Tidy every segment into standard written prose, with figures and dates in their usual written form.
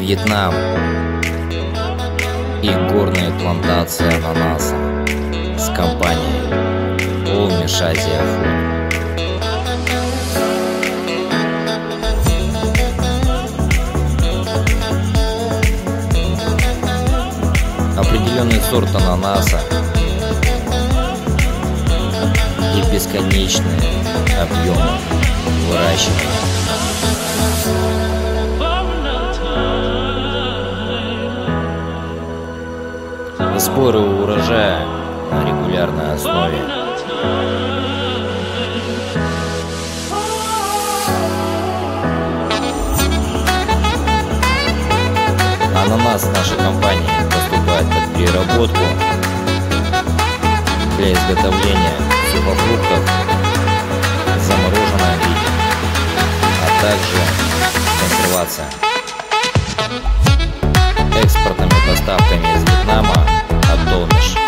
Вьетнам и горные плантации ананаса с компанией All-Mesh Asia Food. Определенный сорт ананаса и бесконечные объемы выращивания. Сборы урожая на регулярной основе. Ананас нашей компании поступает под переработку для изготовления сухофруктов в замороженном виде, а также консервация. Экспортными поставками из Вьетнама от All-Mesh.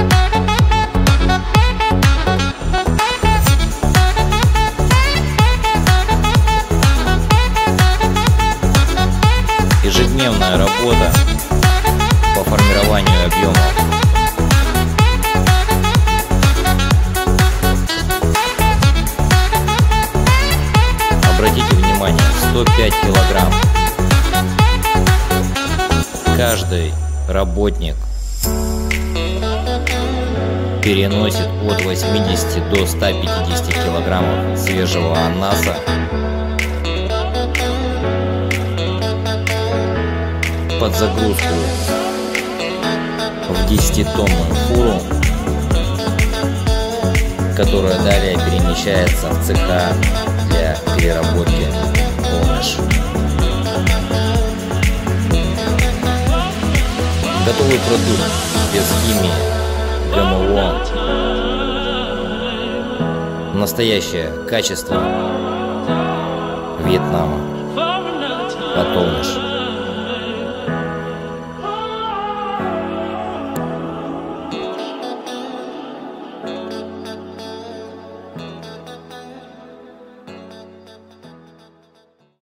Ежедневная работа по формированию объемов. Обратите внимание, 105 килограмм. Каждый работник переносит от 80 до 150 килограммов свежего ананаса под загрузку в 10-тонную фуру, которая далее перемещается в цеха для переработки All-Mesh. Готовый продукт без химии, ГМО. Настоящее качество Вьетнама от All-Mesh.